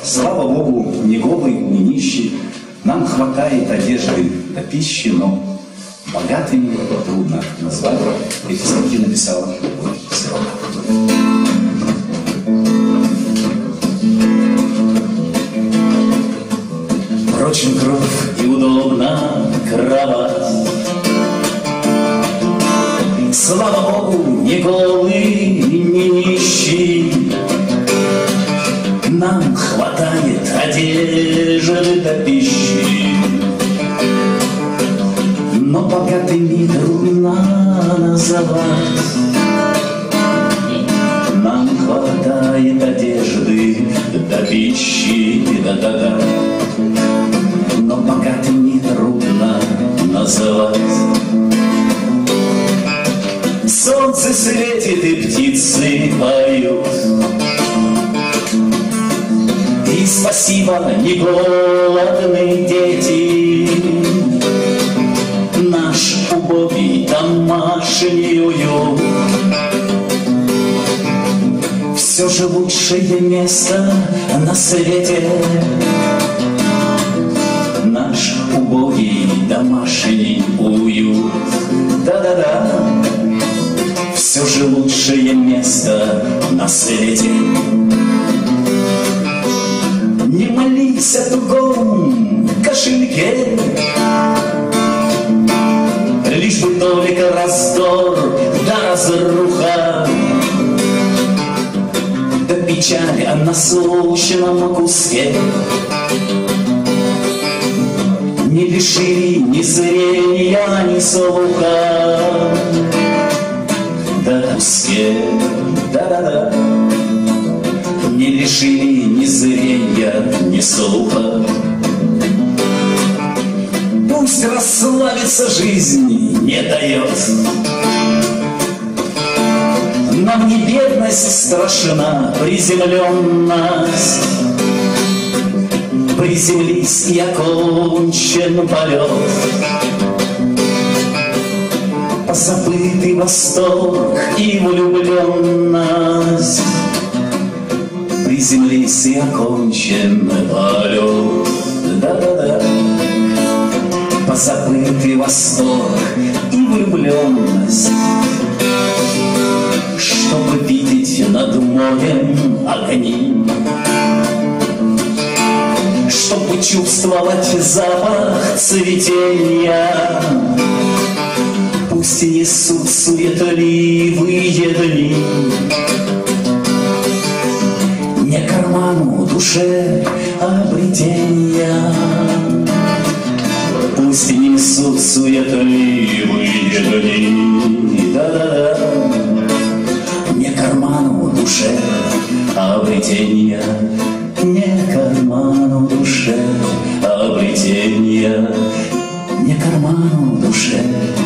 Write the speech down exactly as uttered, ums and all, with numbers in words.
Слава Богу, не голый, не нищий, нам хватает одежды до пищи, но богатыми трудно назвать. Эти стихи написала Сирота. Впрочем, кровь и удобна кровать. Слава Богу, не голый, не нищий, нам хватает одежды до пищи. Но богатыми трудно называть. Нам хватает одежды до пищи, да-да-да. Но богатыми трудно называть. Солнце светит и птицы поют. И спасибо, не голодные дети. Наш убогий домашний уют. Все же лучшее место на свете. Наш убогий домашний уют. Да-да-да. Все же лучшее место на свете. Не молись о тугом кошельке, лишь бы только раздор да разруха, да печаль о насущном куске. Не лишили ни зрения, ни слуха, да куске, да-да-да. Не лишили ни зрения, ни слуха. Пусть расслабиться жизнь не дает. Нам не бедность страшна, приземленность. Приземлись и окончен полет. Позабытый восторг и влюбленность. Приземлись и окончен полет. Да-да-да. Позабытый восторг и влюбленность. Чтобы видеть над морем огни, чтобы чувствовать запах цветения. Пусть несут суетливые дни, не карману душе обретения. Пусть несут суетливые дни, да-да-да, не карману душе обретения, не карману душе обретения, не карману душе